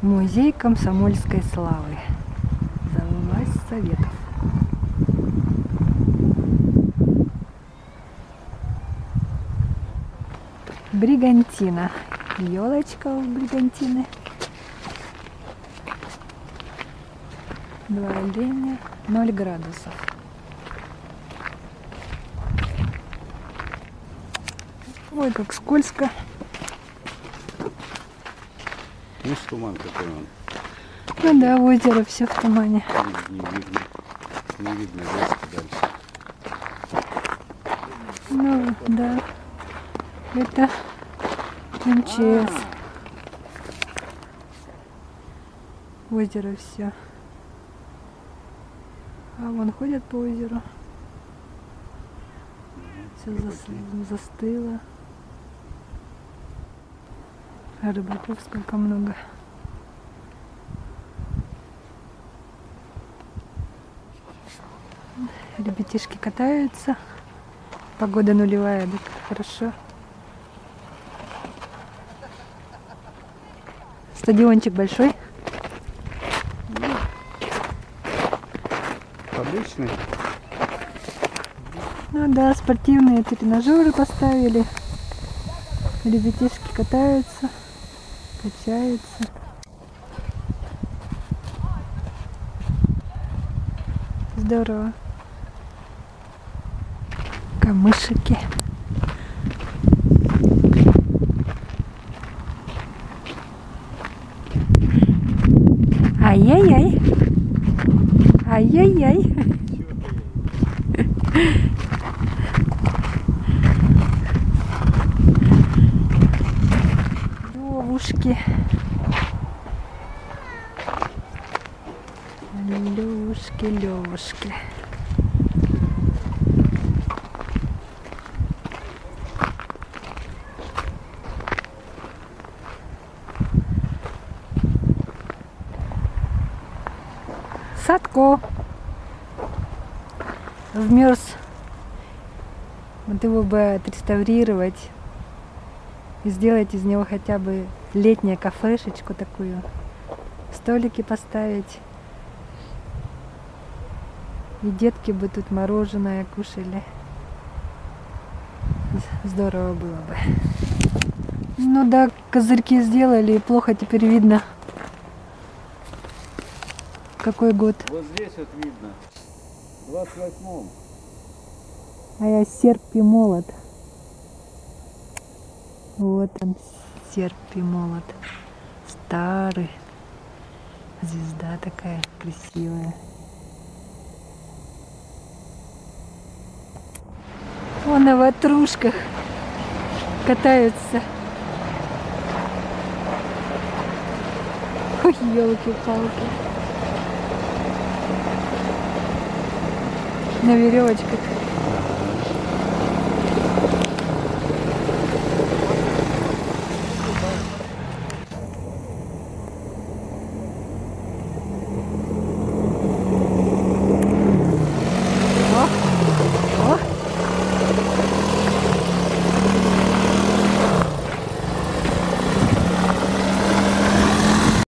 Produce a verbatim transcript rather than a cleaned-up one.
Музей комсомольской славы. За власть Советов. Бригантина. Елочка у бригантины. Два оленя. Ноль градусов. Ой, как скользко. Ну, туман какой он. Ну да, озеро все в тумане. Не, не видно. Не видно леска дальше. Ну да. Это эм че эс. Озеро все. А вон ходят по озеру. Все застыло. А рыбаков сколько много. Ребятишки катаются. Погода нулевая, так хорошо. Стадиончик большой. Обычный. Ну да, спортивные тренажеры поставили. Ребятишки катаются, качаются. Здорово. Камышики. Ай-яй-яй. Ай-яй-яй. Левушки. Левушки, левушки. Садко вмерз. Вот его бы отреставрировать и сделать из него хотя бы летнюю кафешечку такую, столики поставить, и детки бы тут мороженое кушали. Здорово было бы. Ну да, козырьки сделали, и плохо теперь видно. Какой год? Вот здесь вот видно. В двадцать восьмом. А я серп и молот. Вот он, серп и молот. Старый. Звезда такая красивая. Вон на ватрушках катаются. Ой, елки-палки. На веревочках.